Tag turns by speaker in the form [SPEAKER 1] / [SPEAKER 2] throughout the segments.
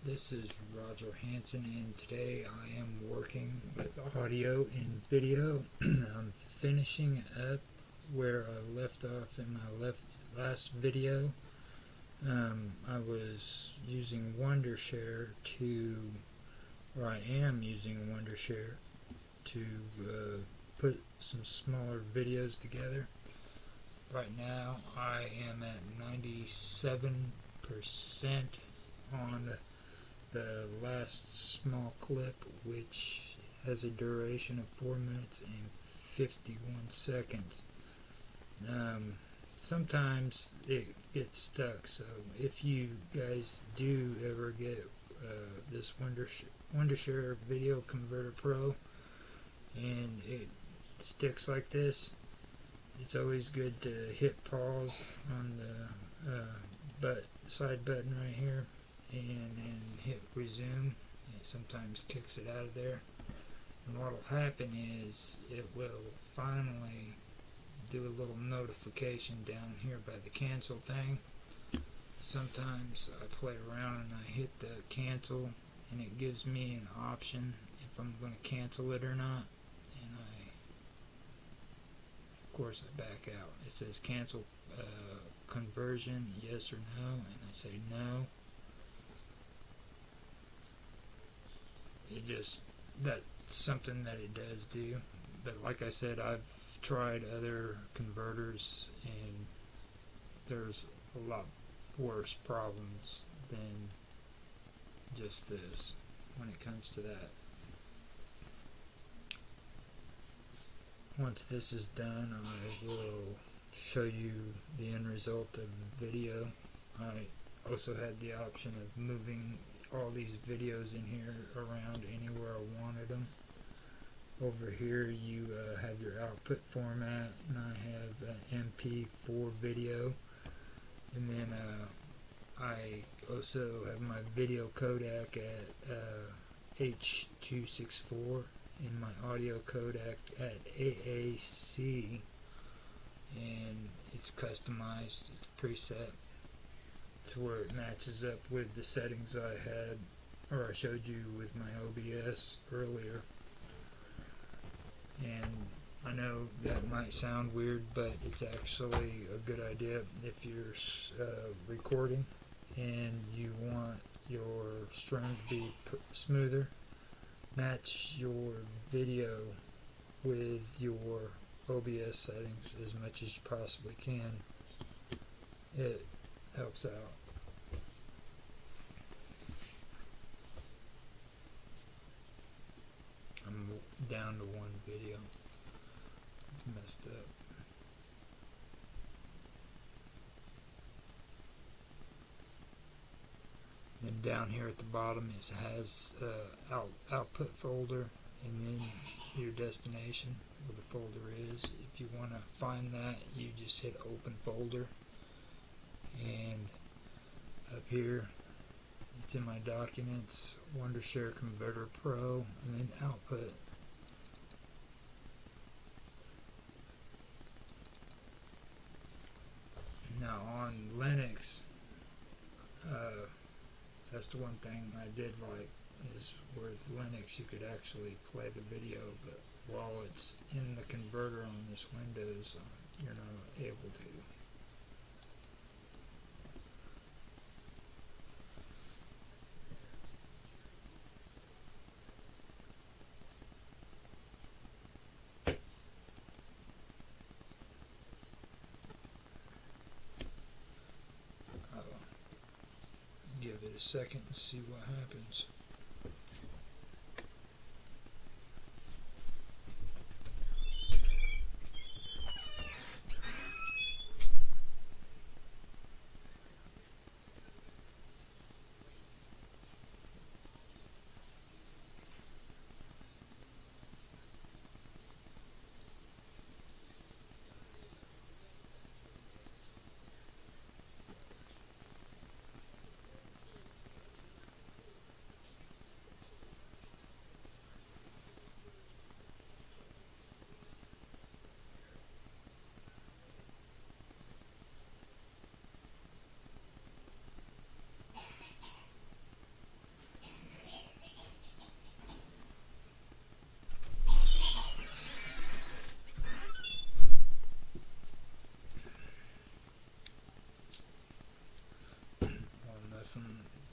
[SPEAKER 1] This is Roger Hanson, and today I am working with audio and video. I'm finishing up where I left off in my last video. I was using Wondershare or I am using Wondershare to put some smaller videos together. Right now I am at 97% on the last small clip, which has a duration of 4 minutes and 51 seconds. Sometimes it gets stuck, so if you guys do ever get this Wondershare Video Converter Pro and it sticks like this, it's always good to hit pause on the side button right here and hit resume. It sometimes kicks it out of there, and what will happen is it will finally do a little notification down here by the cancel thing. Sometimes I play around and I hit the cancel and it gives me an option if I'm going to cancel it or not, and of course I back out. It says cancel conversion, yes or no, and I say no. That's something that it does do, but like I said, I've tried other converters and there's a lot worse problems than just this when it comes to that. Once this is done, I will show you the end result of the video. I also had the option of moving all these videos in here around anywhere I wanted them. Over here you have your output format, and I have an MP4 video, and then I also have my video codec at H.264 and my audio codec at AAC, and it's customized, it's preset to where it matches up with the settings I had, or I showed you with my OBS earlier. And I know that might sound weird, but it's actually a good idea if you're recording and you want your stream to be smoother. Match your video with your OBS settings as much as you possibly can. It helps out. I'm down to one video. It's messed up. And down here at the bottom it has output folder and then your destination where the folder is. If you want to find that, you just hit open folder, and up here it's in my documents, Wondershare Converter Pro, and then output. Now on Linux, that's the one thing I did like, is with Linux you could actually play the video, but while it's in the converter on this Windows, you're not able to. Give it a second and see what happens.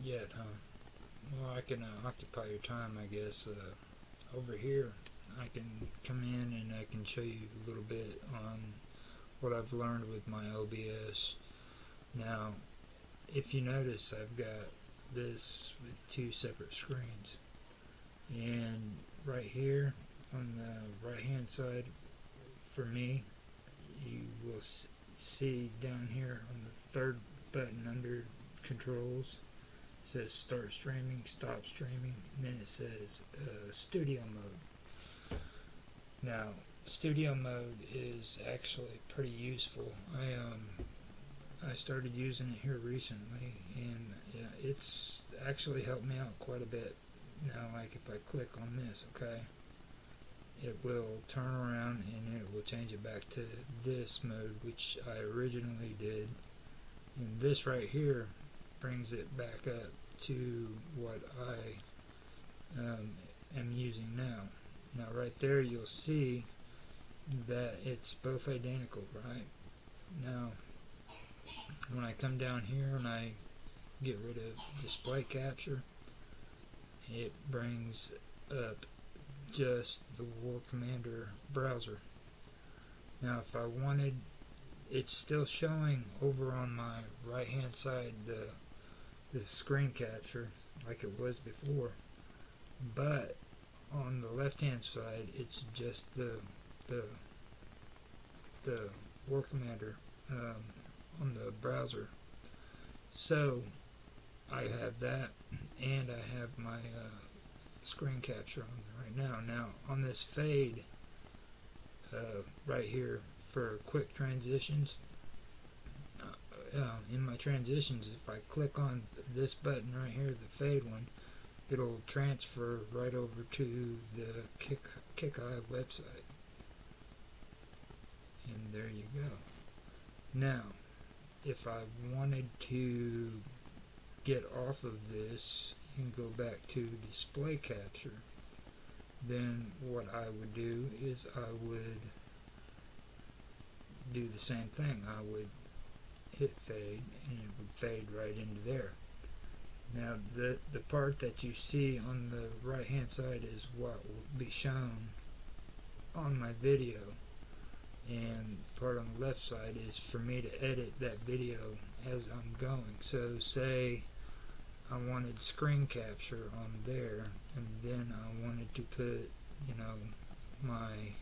[SPEAKER 1] yet, huh? Well, I can occupy your time, I guess. Over here, I can come in and I can show you a little bit on what I've learned with my OBS. Now, if you notice, I've got this with two separate screens, and right here on the right hand side for me, you will see down here on the third button under controls, it says start streaming, stop streaming, and then it says studio mode. Now, studio mode is actually pretty useful. I started using it here recently, and it's actually helped me out quite a bit. Now, like if I click on this, okay, it will turn around and it will change it back to this mode, which I originally did, and this right here brings it back up to what I am using now. Now right there you'll see that it's both identical, right? Now when I come down here and I get rid of display capture, it brings up just the War Commander browser. Now if I wanted, it's still showing over on my right hand side the screen capture like it was before, but on the left hand side it's just the War Commander on the browser. So I have that, and I have my screen capture on right now. Now on this fade right here for quick transitions, in my transitions, if I click on this button right here, the fade one, it'll transfer right over to the KickEye website. And there you go. Now, if I wanted to get off of this and go back to display capture, then what I would do is I would do the same thing. I would hit fade and it would fade right into there. Now the part that you see on the right hand side is what will be shown on my video, and the part on the left side is for me to edit that video as I'm going. So say I wanted screen capture on there, and then I wanted to put, you know, my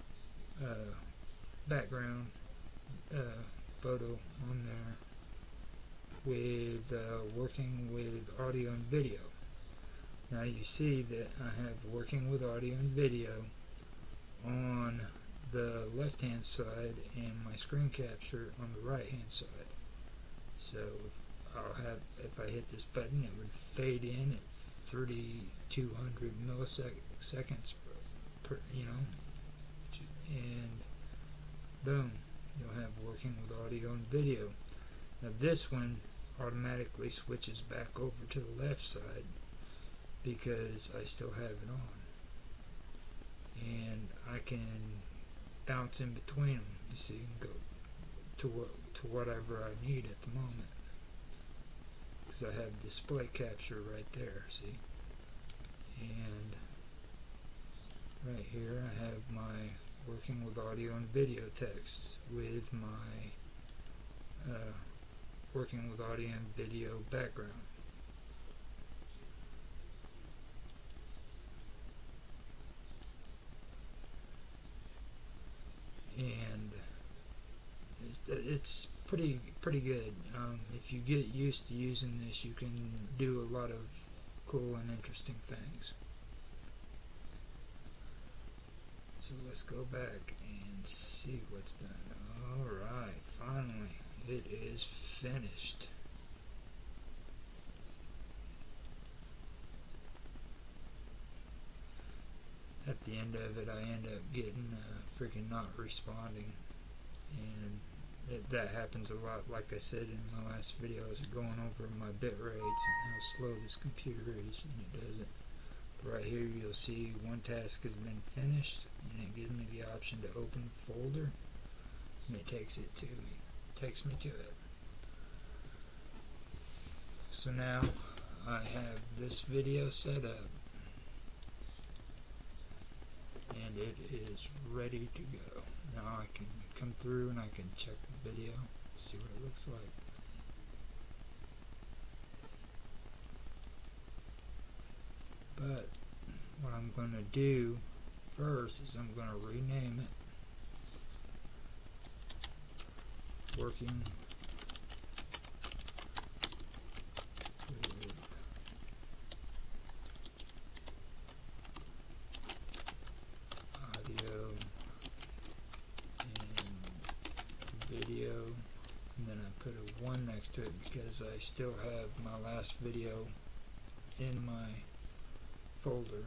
[SPEAKER 1] background photo on there with working with audio and video. Now you see that I have working with audio and video on the left hand side and my screen capture on the right hand side. So if I hit this button, it would fade in at 3200 milliseconds per, you know, and boom, you'll have working with audio and video. Now this one automatically switches back over to the left side because I still have it on, and I can bounce in between them, you see, and go to whatever I need at the moment, because I have display capture right there, see, and right here I have my working with audio and video text with my working with audio and video background. And it's pretty good. If you get used to using this, you can do a lot of cool and interesting things. So let's go back and see what's done. Alright, finally it is finished. At the end of it, I end up getting freaking not responding, and that happens a lot. Like I said in my last video, I was going over my bit rates and how slow this computer is, and it doesn't. But right here you'll see one task has been finished, and it gives me the option to open folder, and it takes me to it. So now I have this video set up and it is ready to go. Now I can come through and I can check the video, see what it looks like. But what I'm going to do first is I'm going to rename it Working with Audio and Video, and then I put a 1 next to it because I still have my last video in my folder.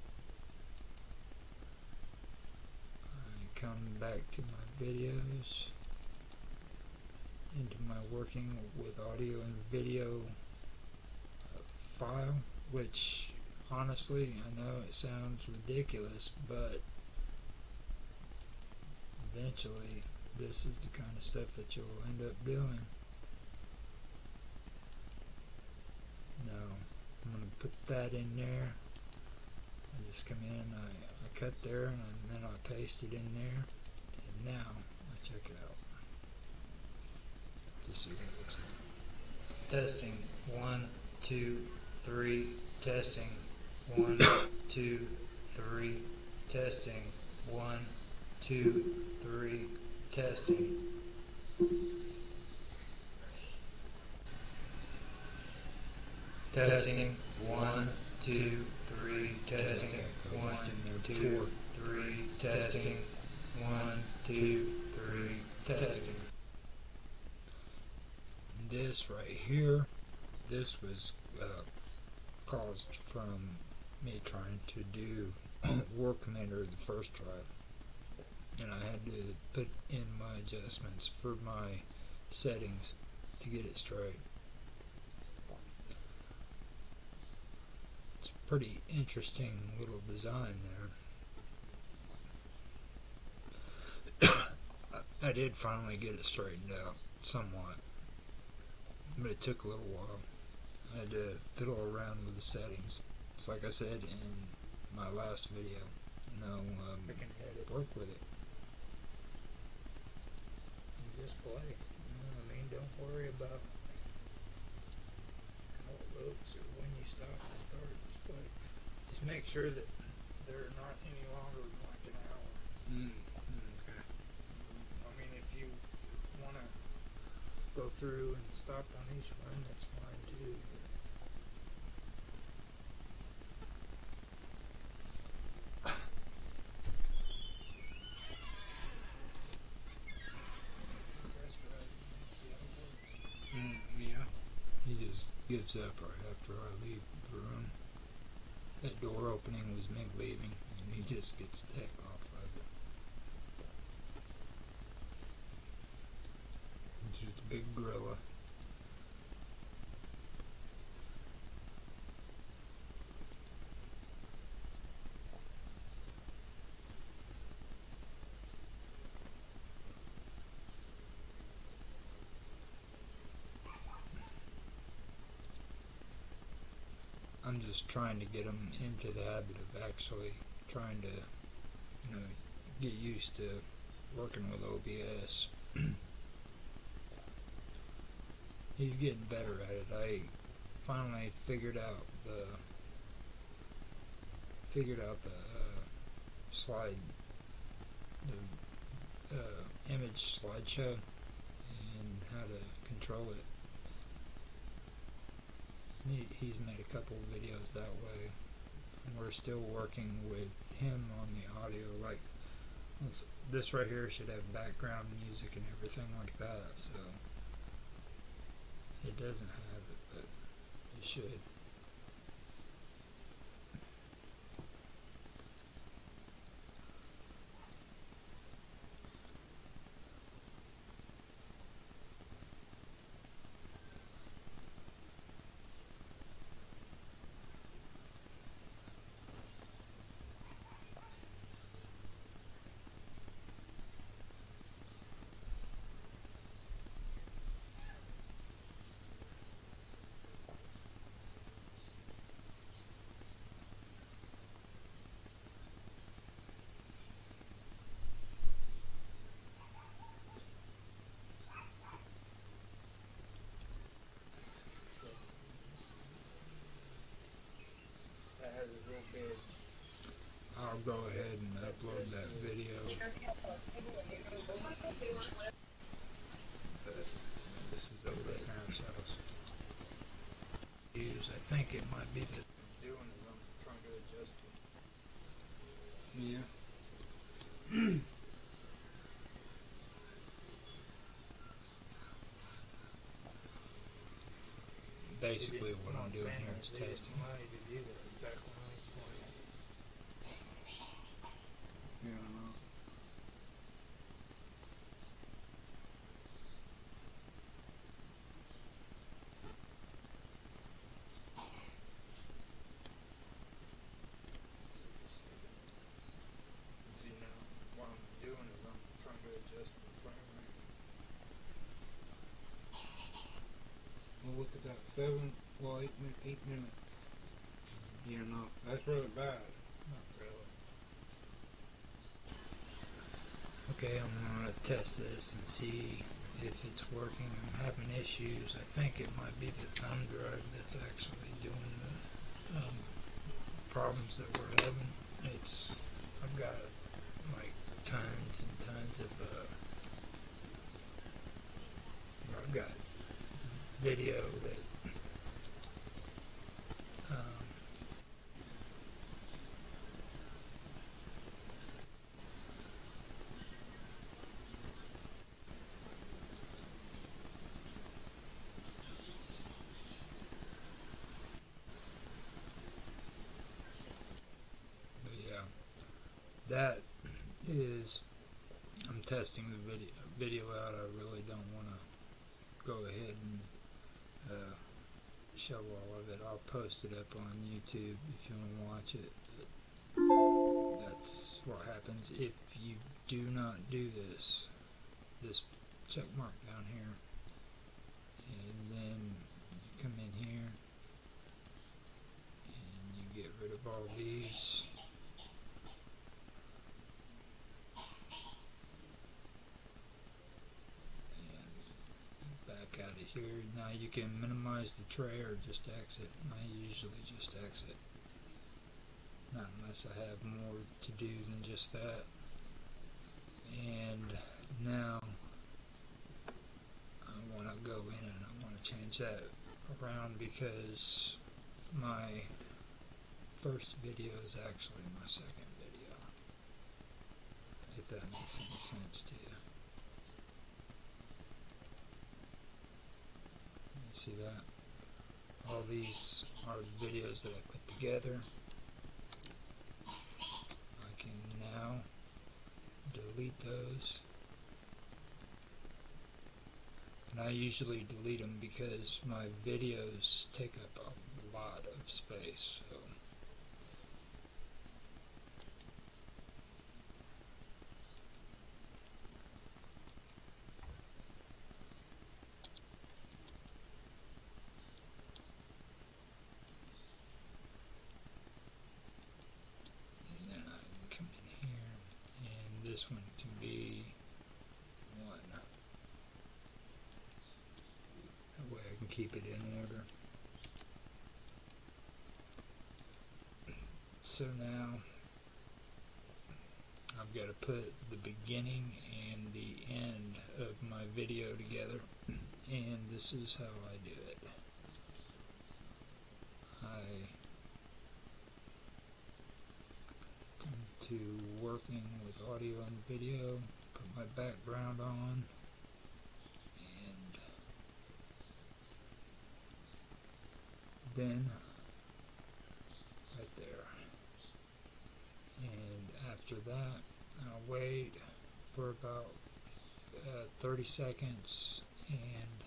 [SPEAKER 1] I come back to my videos, into my Working with Audio and Video file, which honestly I know it sounds ridiculous, but eventually this is the kind of stuff that you'll end up doing. Now I'm going to put that in there. I just come in, I cut there, and then I paste it in there, and now I check it out to see what it looks like. Testing 1, 2, 3. Testing 1, 2, 3. Testing 1, 2, 3. Testing. Testing 1, 2, 3. Testing 1, 2, 3. Testing 1, 2, 3. Testing. This right here, this was caused from me trying to do War Commander the first try, and I had to put in my adjustments for my settings to get it straight. It's a pretty interesting little design there. I did finally get it straightened out somewhat, but it took a little while. I had to fiddle around with the settings. It's like I said in my last video, I can work with it. And just play. Don't worry about how it looks or when you stop and start. Just play. Just make sure that they're not any longer than like an hour. Okay. If you want to go through and stop on each one, that's fine too. Yeah. He just gives up right after I leave the room. That door opening was me leaving, and he just gets the heck off of it. It's just a big gorilla. I'm just trying to get him into the habit of actually trying to, get used to working with OBS. He's getting better at it. I finally figured out the slide, the image slideshow, and how to control it. He's made a couple of videos that way. We're still working with him on the audio. Like this right here should have background music and everything like that, so it doesn't have it, but it should. issues. I think it might be that I'm doing is I'm trying to adjust it.
[SPEAKER 2] Yeah.
[SPEAKER 1] Basically, what I'm doing here is testing. Why to do that back when I was playing.
[SPEAKER 2] Yeah, I know.
[SPEAKER 1] See, now what I'm doing is I'm trying to adjust the frame rate.
[SPEAKER 2] Well, look at that. 8 minutes. You know, that's really bad.
[SPEAKER 1] Not really. Okay, I'm gonna test this and see if it's working. I'm having issues. I think it might be the thumb drive that's actually doing the problems that we're having. I've got like tons and tons of I've got video that but yeah, that is, I'm testing the video out. I really don't want to go ahead and show all of it. I'll post it up on YouTube if you want to watch it. That's what happens if you do not do this check mark down here, and then you come in here and you get rid of all these. Back out of here. Now you can minimize the tray or just exit. I usually just exit. Not unless I have more to do than just that. And now I want to go in and I want to change that around because my first video is actually my second video. If that makes any sense to you. See that? All these are videos that I put together. I can now delete those. And I usually delete them because my videos take up a lot of space. So this one can be one. That way I can keep it in order. So now I've got to put the beginning and the end of my video together, and this is how I do it. I come to working with audio and video, put my background on, and then right there. And after that, I'll wait for about 30 seconds, and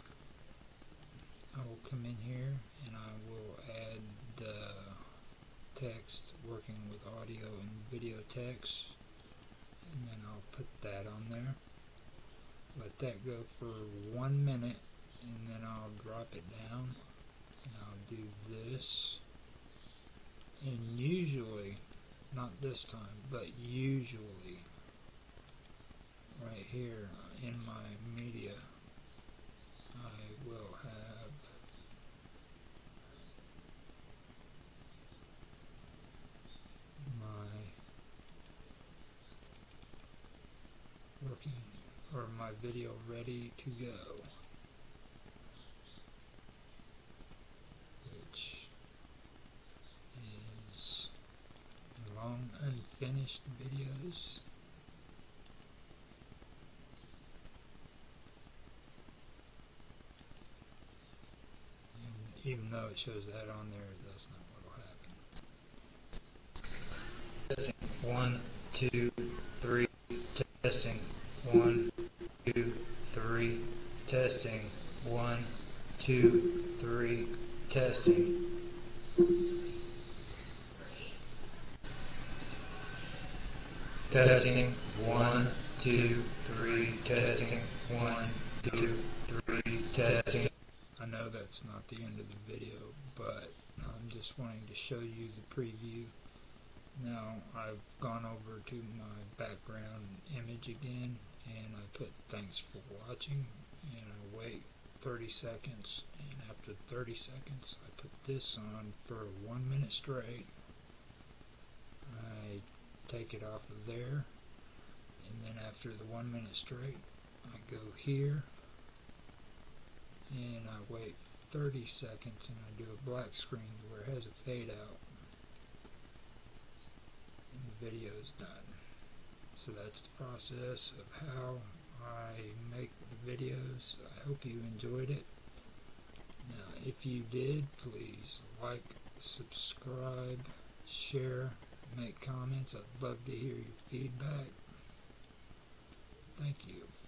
[SPEAKER 1] I will come in here and I will add the text, working with audio and video text, and then I'll put that on there. Let that go for 1 minute, and then I'll drop it down, and I'll do this. And usually, not this time, but usually, right here in my media, I will have my working or my video ready to go, which finished videos. And even though it shows that on there, that's not what will happen. 1, 2, 3, testing. 1, 2, 3, testing. 1, 2, 3, testing. Testing. 1, 2, 3, testing. 1, 2, 3, testing. I know that's not the end of the video, but I'm just wanting to show you the preview. Now I've gone over to my background image again, and I put thanks for watching, and I wait 30 seconds, and after 30 seconds I put this on for 1 minute straight. I take it off of there, and then after the 1 minute straight I go here and I wait 30 seconds and I do a black screen where it has a fade out and the video is done. So that's the process of how I make the videos. I hope you enjoyed it. Now if you did, please like, subscribe, share, make comments. I'd love to hear your feedback. Thank you.